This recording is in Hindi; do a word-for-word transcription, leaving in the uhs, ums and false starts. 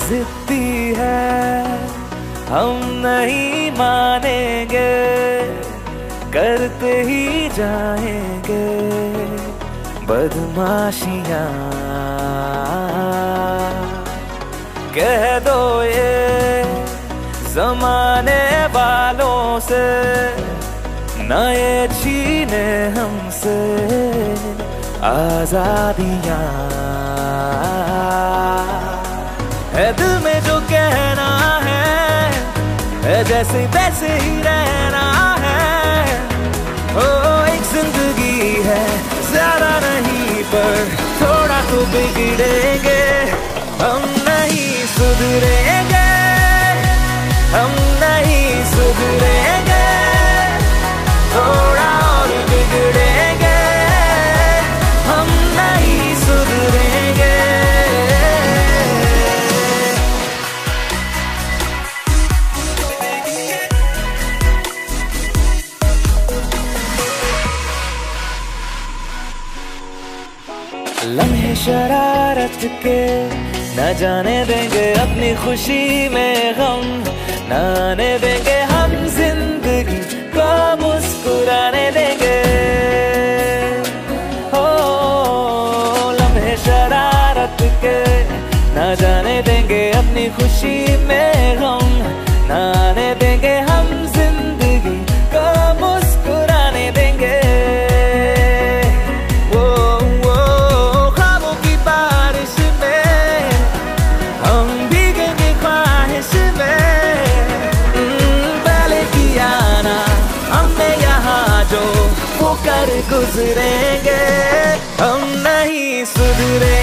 जिद्दी है, हम नहीं मानेंगे, करते ही जाएंगे बदमाशियाँ। कह दो ये जमाने वालों से, न ये छीने हमसे आजादियाँ। है दिल में जो कहना है, है जैसे वैसे ही रहना है। ओ एक जिंदगी है, ज्यादा नहीं पर थोड़ा तो बिगड़ेंगे, हम नहीं सुधरेंगे, हम नहीं सुधरेंगे, थोड़ा और बिगड़ेंगे, हम नहीं सुधरेंगे। लम्हे शरारत के न जाने देंगे अपनी खुशी में गम, न आने देंगे हम जिंदगी को मुस्कुराने देंगे। हो लम्हे शरारत के न जाने देंगे अपनी खुशी में गम, न आने देंगे हम जिंदगी को मुस्कुराने देंगे। गुजरेंगे, हम नहीं सुधरे।